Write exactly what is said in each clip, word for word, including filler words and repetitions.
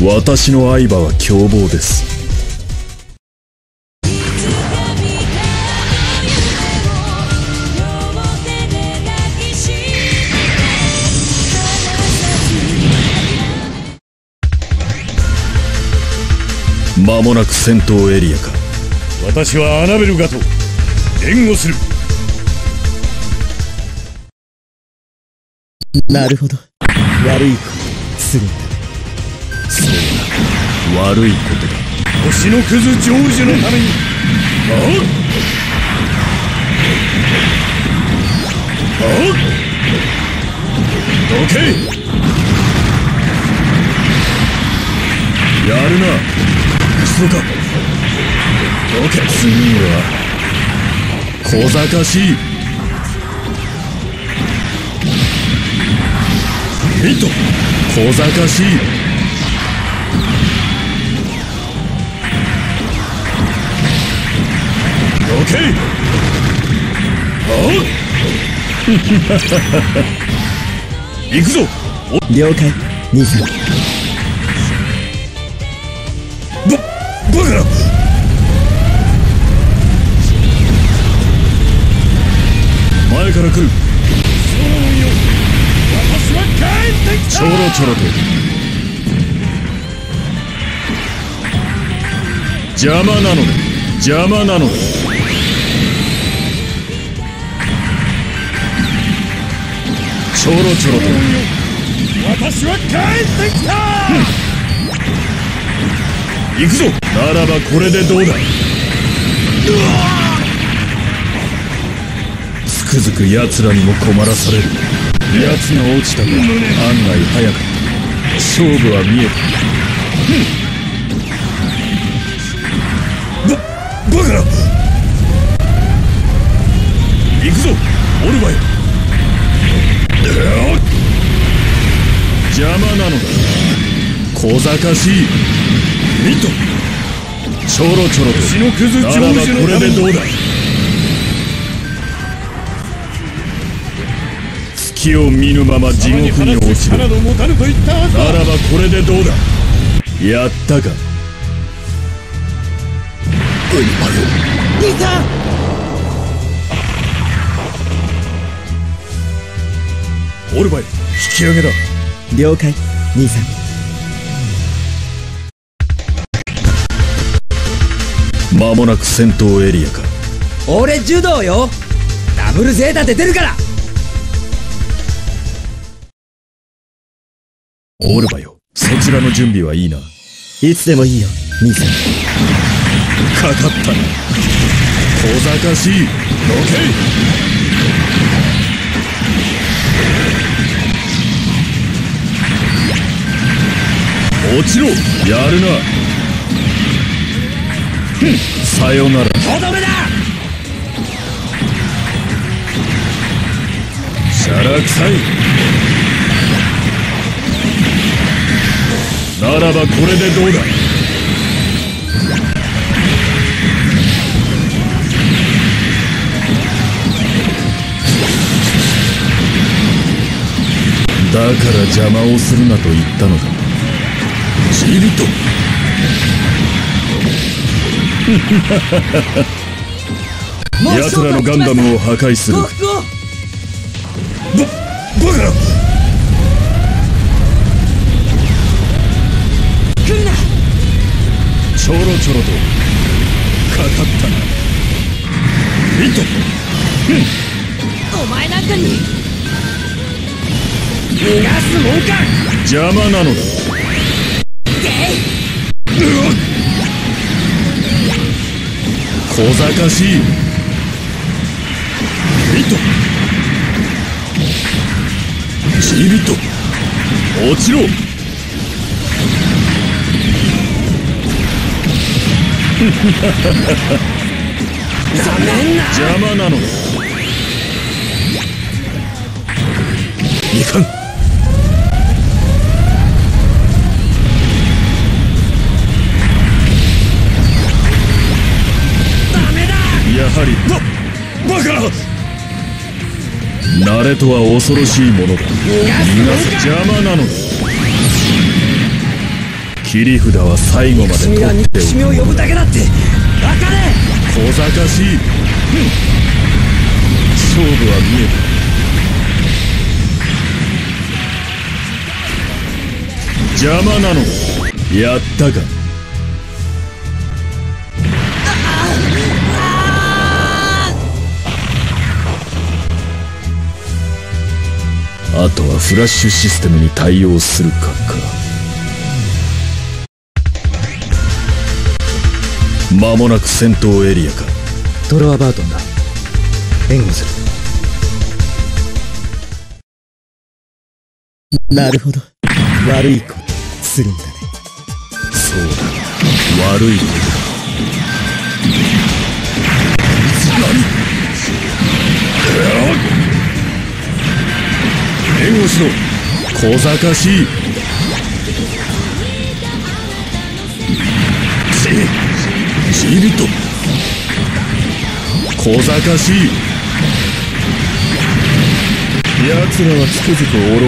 私の愛馬は凶暴です。間もなく戦闘エリアか。 私はアナベル・ガト援護する。 なるほど、悪いことするんだ。 そうだ、悪いことだ。 星のクズ成就のために。あっあっどけ。 やるな。 そうか。 どけ。次は小賢しい。 ヒット。 小賢しい。 どけ。あっ行くぞ。 了解、兄さん。 ババカな。 前から来る。 私は帰ってきた。 ちょろちょろと邪魔なのだ。邪魔なのだ。ちょろちょろと私は帰ってきた。 行くぞ。ならばこれでどうだ。つくづく奴らにも困らされる。奴が落ちたが案外早かった。勝負は見えた。ババカな。行くぞオルバイ。 邪魔なのだ。小賢しい。 ミット。 ちょろちょろと。 星のクズ成就のために。 これでどうだ。月を見ぬまま地獄に落ちる。ならばこれでどうだ。やったか。 兄さん。 オルバイ、引き上げだ。 了解、兄さん。 間もなく戦闘エリアか。 俺柔道よ。ダブルゼータで出るから。 オルバよ、そちらの準備はいいな。 いつでもいいよ、兄さん。 かかったな。小賢しい。どけ。落ちろ。やるな。ふん、さよなら。 とどめだ。 シャラくさい。ならばこれでどうだ。だから邪魔をするなと言ったのだ。 チービット。 奴らのガンダムを破壊する。 バ、バカな。 来るな。 ちょろちょろとかかったな。 ヒット。 お前なんかに逃がすもんか。 邪魔なのだ。小賢しい。 ヒット。チービット。 落ちろ。 残念な。 邪魔なのだ。いかん。やはりババカな。 慣れとは恐ろしいものだ。逃がす。邪魔なのだ。 切り札は最後まで取っておく。 憎しみを呼ぶだけだって分かれ。 小賢しい、うん、勝負は見えた。邪魔なのやったか。あとはフラッシュシステムに対応するかか。間もなく戦闘エリアか。 トロアバートンだ。援護する。なるほど、悪いことするんだね。 そうだ、悪いことだ。援護しろ、小賢しい。ジービット、小賢しい。奴らはつくづく愚か者だ。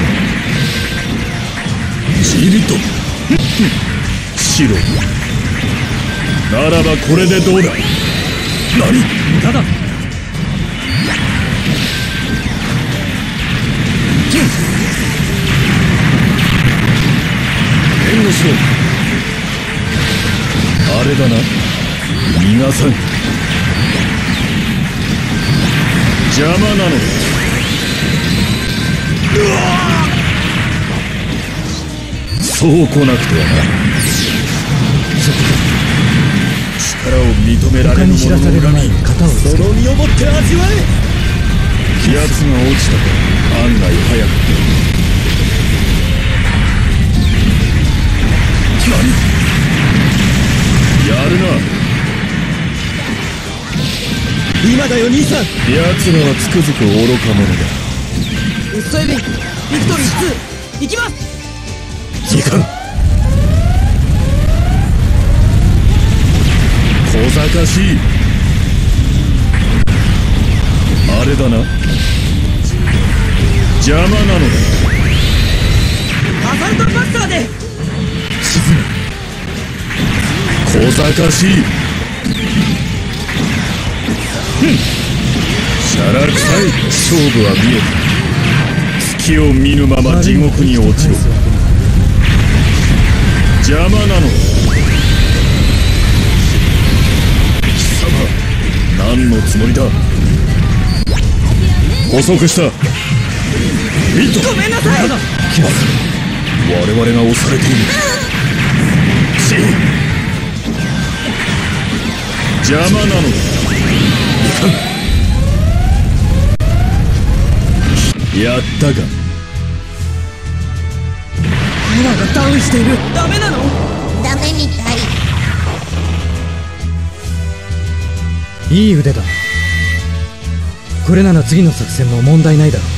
ジービット、シロならばこれでどうだ。何ただ援護しろ。あれだな、逃がさん。邪魔なのだ。そう来なくてはな。力を認められる者の恨み、 型をその身をもって味わえ。 奴が落ちたか。案外早く。何やるな。 今だよ兄さん。 奴らはつくづく愚か者だ。 ウッソエビビクトリーツー行きます。 いかん。小賢しい。あれだな、邪魔なのだ。 アサルトバスターで沈め。小賢しい。ふん、シャラ臭い。勝負は見えた。隙を見ぬまま地獄に落ちろ。邪魔なのだ。貴様、何のつもりだ。捕捉した。ミット、 ごめんなさい。 我々が押されている。シー、邪魔なのだ。いかん。やったか。 パワーがダウンしている。ダメなの？ ダメみたい。 いい腕だ。これなら次の作戦も問題ないだろう。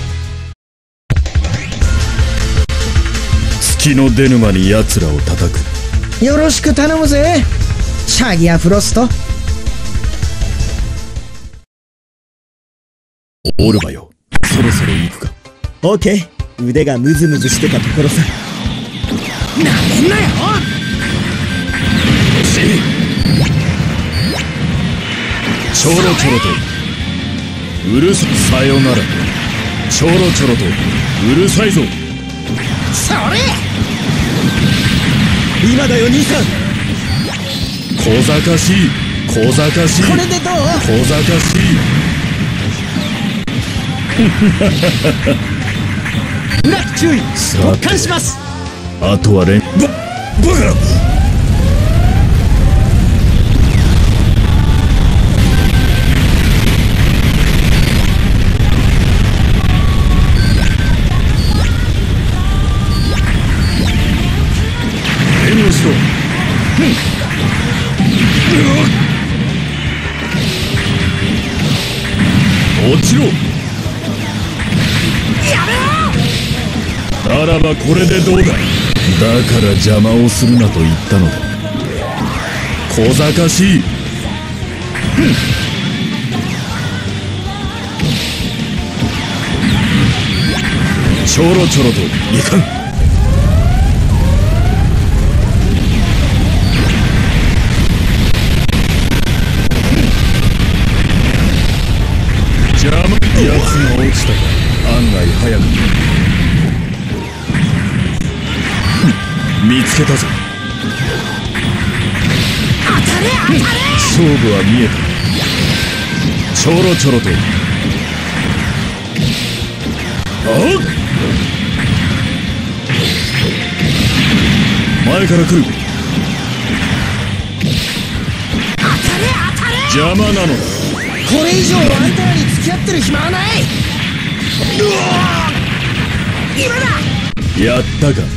月の出沼に奴らを叩く。 よろしく頼むぜ、シャギアフロスト。 オルバよ、そろそろ行くか。 オーケー。腕がムズムズしてたところさ。なめんなよ。 ちょろちょろとうるさ、さよなら。ちょろちょろとうるさいぞ。 それ今だよ兄さん。 小賢しい、小賢しい。 これでどう？ 小賢しい。 ラック注意。交換します。 あとは連ば、バカな。援護しろ。落ちろ。ならばこれでどうだ。だから邪魔をするなと言ったのだ。小賢しい。ちょろちょろといかん。 奴が落ちたか。案外早く見つけたぞ。 当たれ当たれ。 勝負は見えた。ちょろちょろと。あっ、前から来る。 当たれ当たれ。 邪魔なのだ。 これ以上あんたらに付き合ってる暇はない。 うわー、今だ。 やったか。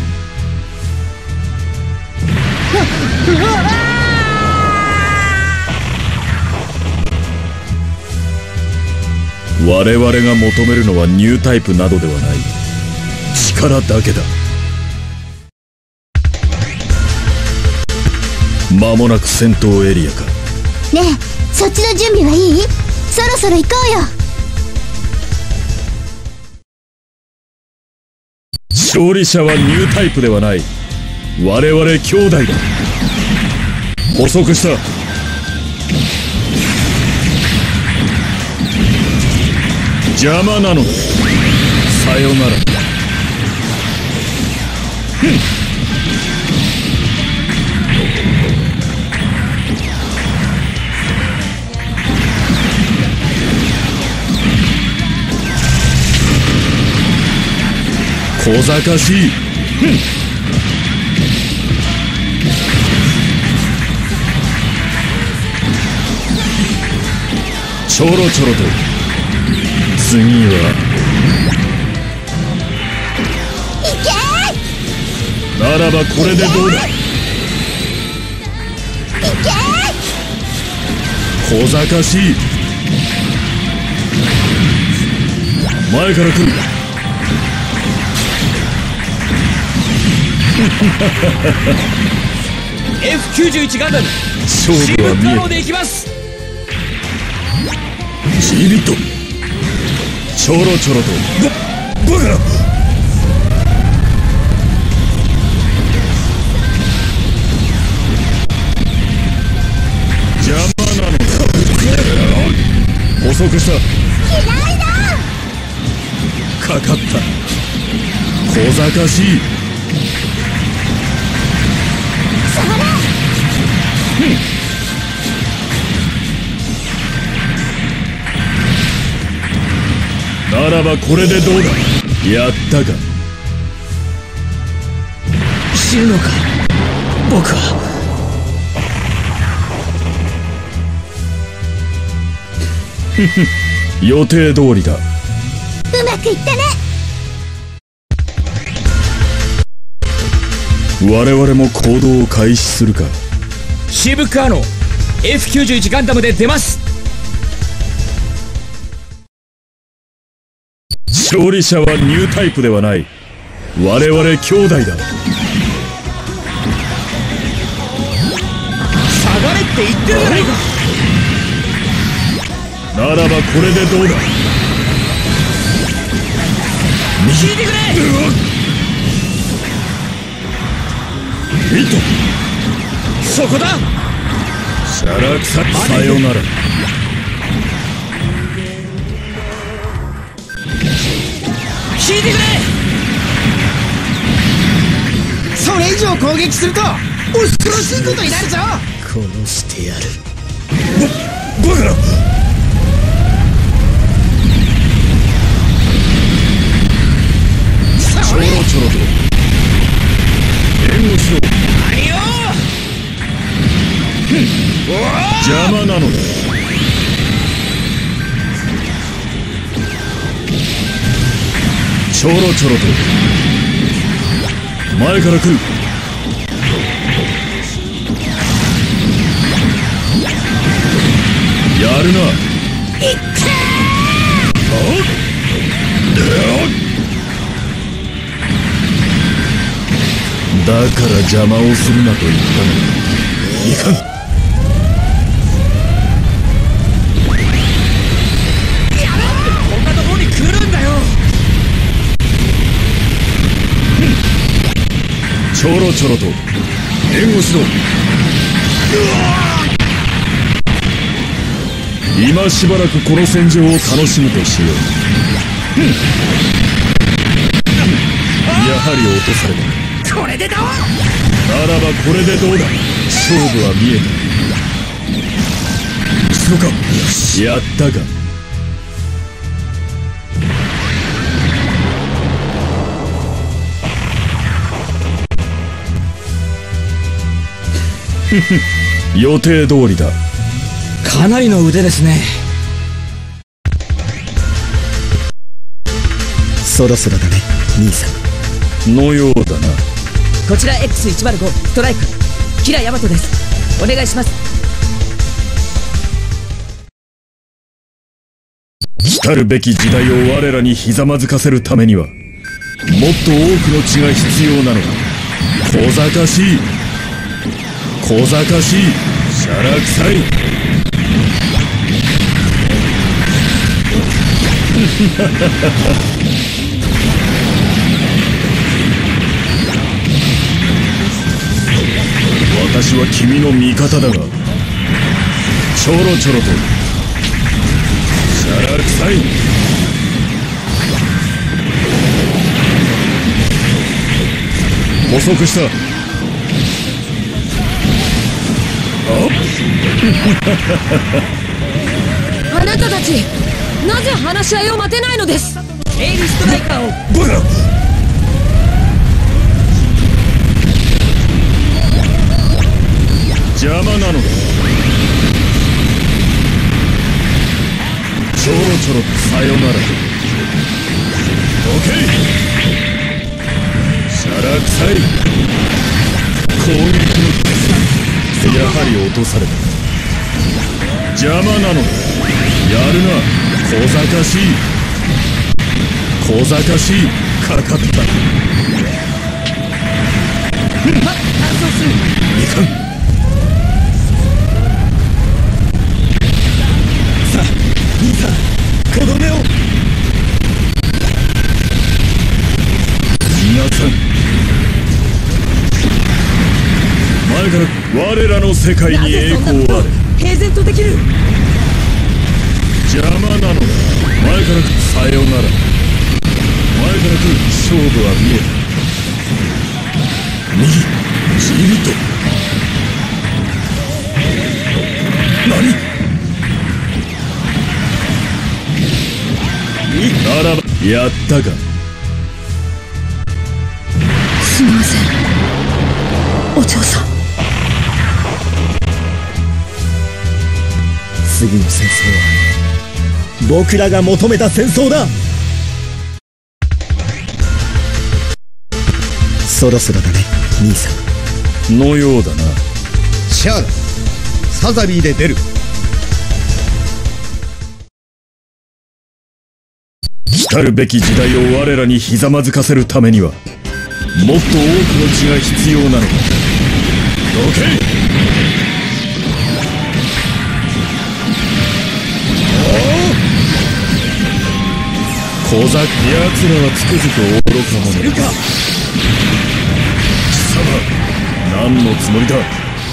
我々が求めるのはニュータイプなどではない。力だけだ。間もなく戦闘エリアか。 ねえ、そっちの準備はいい？そろそろ行こうよ。 勝利者はニュータイプではない。我々兄弟だ。捕捉した。邪魔なのだ。さよなら。小賢しい。ちょろちょろと。次はいけならばこれでどうだ。 いけ小賢しい。前から来る。 エフきゅうじゅういち ガンダム勝負は見えた。 でいきます。 ジービット。ちょろちょろと。ババカな。邪魔なのだ。捕捉した。 嫌いだ。 かかった。小賢しい。 それ。 ならばこれでどうだ。やったか。 死ぬのか僕は。 予定通りだ。 うまくいったね。 我々も行動を開始するか。 シブカーノ エフきゅうじゅういち ガンダムで出ます。 勝利者はニュータイプではない。我々兄弟だ。 下がれって言ってるじゃないか。 ならばこれでどうだ。 聞いてくれ。 ヒット。 そこだ。 シャラクサ。さよなら。 聞いてくれ。 それ以上攻撃すると恐ろしいことになるぞ。 殺してやる。 バカな。ちょろちょろと。援護しろ。 何よ。 邪魔なのだ。ちょろちょろと。前から来る。やるな。 いってだから邪魔をするなと言ったのに。いかん。 こんなところに来るんだよ。 ちょろちょろと援護しろ。 今しばらくこの戦場を楽しむとしよう。やはり落とされた。 これでどう？ ならばこれでどうだ。勝負は見えた。そうか。よし、やったか。予定通りだ。 かなりの腕ですね。 そろそろだね兄さん。 のようだな。 こちら エックスいちまるご ストライクキラヤマトです。お願いします。 来るべき時代を我らにひざまずかせるためにはもっと多くの血が必要なのだ。小賢しい小賢しいしゃらくさい私は君の味方だがちょろちょろとしゃらくさい。捕捉した。 あなたたちなぜ話し合いを待てないのです。エイリストライカーを。 バカ。邪魔なのだ。ちょろちょろさよなら。オッケー。しゃらくさい。攻撃のやはり落とされた。邪魔なのだ。やるな小賢しい小賢しい。かかった。 は搬送する。 いかん。 さあ兄さんとどめを。 皆さん前から我らの世界に栄光ある。 平然とできる。 邪魔なのだ。前からさよなら。前から来る勝負は見えた。右じりと何ならばやったか。 すみませんお嬢さん。 次の戦争は僕らが求めた戦争だ。そろそろだね兄さん。のようだな。 シャアだ。サザビーで出る。 来るべき時代を我らにひざまずかせるためにはもっと多くの血が必要なのだ。どけ。小賢奴らはつくづく愚か者だ。貴様何のつもりだ。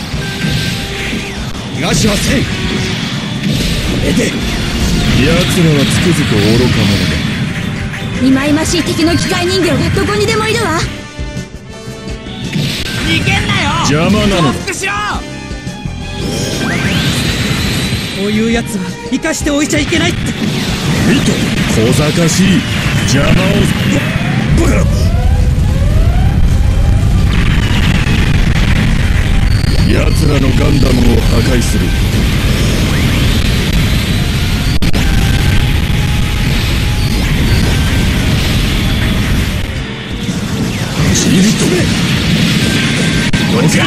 逃がしません。 ん。出て。 奴らはつくづく愚か者だ。 忌々しい敵の機械人形がどこにでもいるわ。 逃げんなよ。 邪魔なのだ。 降伏しろ。 こういうやつは生かしておいちゃいけないって。 えいと小賢しい邪魔を。バカな。奴らのガンダムを破壊する。じりとめ。どけ。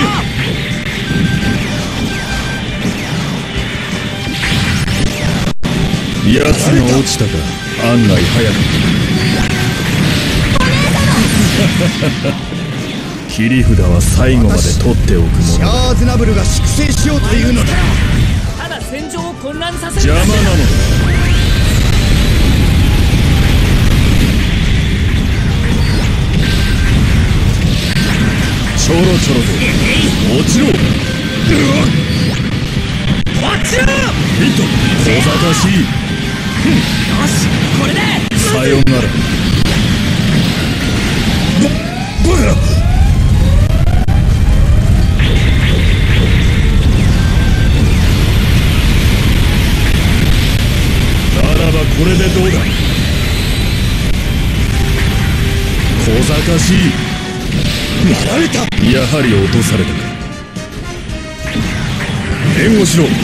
奴が落ちたか。案外早く。切り札は最後まで取っておくもシの。 ャアーズナブルが粛清しようというのだ。 ただ戦場を混乱させる。 邪魔なのだ。ちょろちょろと落ちろ。 落ちろ。 ミット小賢しい。 よしこれでさよなら。 バカな。 ならばこれでどうだ。小賢しい。 やられた。 やはり落とされたか。援護しろ。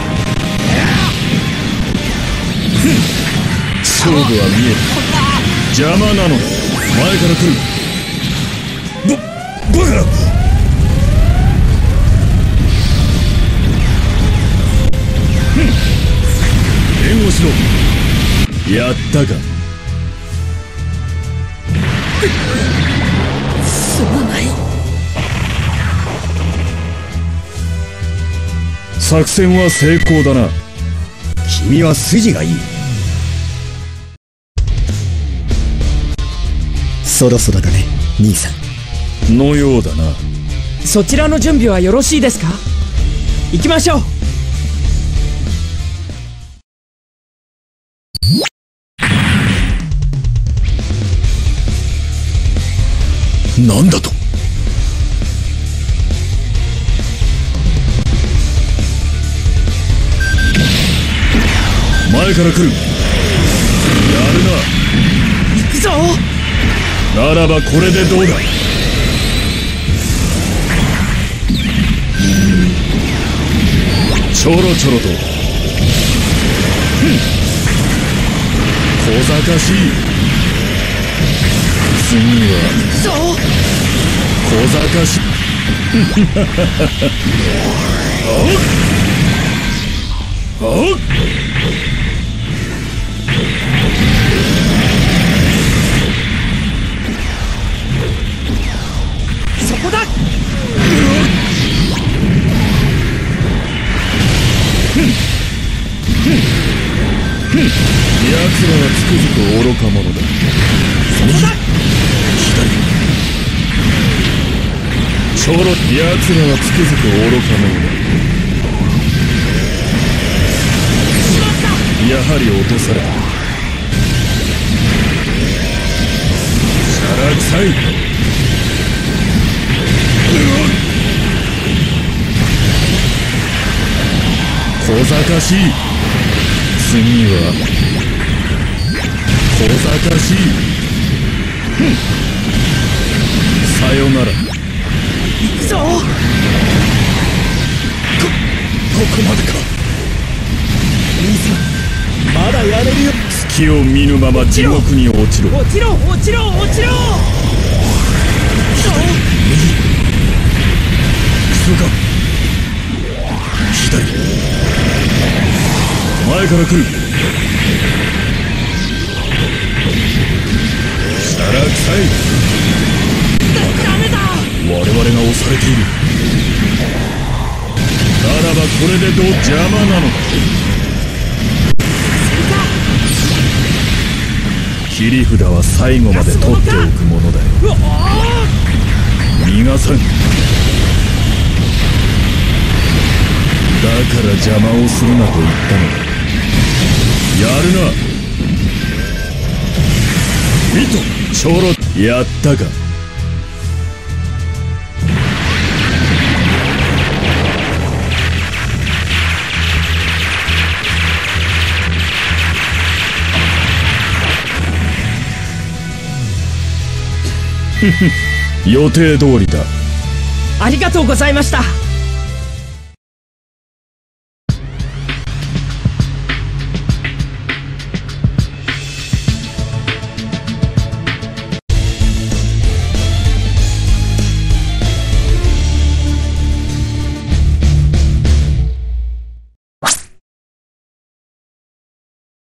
勝負は見える。邪魔なのだ。前から来る。 ババカな。 援護しろ。やったか。 すまない。 作戦は成功だな。 君は筋がいい。そろそろだね兄さん。 のようだな。 そちらの準備はよろしいですか。行きましょう。 なんだと。 前から来る。やる行くぞ。 な。ならばこれでどうだ。ちょろちょろと。小賢しい。次はそう小賢しい。 あっそこだ。 奴らはつくづく愚か者だ。ちょろ奴らはつくづく愚か者だ。やはり落とされた。しゃらくさい。小賢しい。次は小賢しい。さよなら。 行くぞ。 ここまでか。 兄さんまだやれるよ。 月を見ぬまま地獄に落ちろ。 落ちろ落ちろ落ちろ。 そうか。左。 前から来る。しゃらくさい。 ダメだ。 我々が押されている。ならばこれでどう。邪魔なのだ。切り札は最後まで取っておくものだよ。逃がさん。だから邪魔をするなと言ったのだ。やるな。ミットちょろ。やったか。予定通りだ。 ありがとうございました。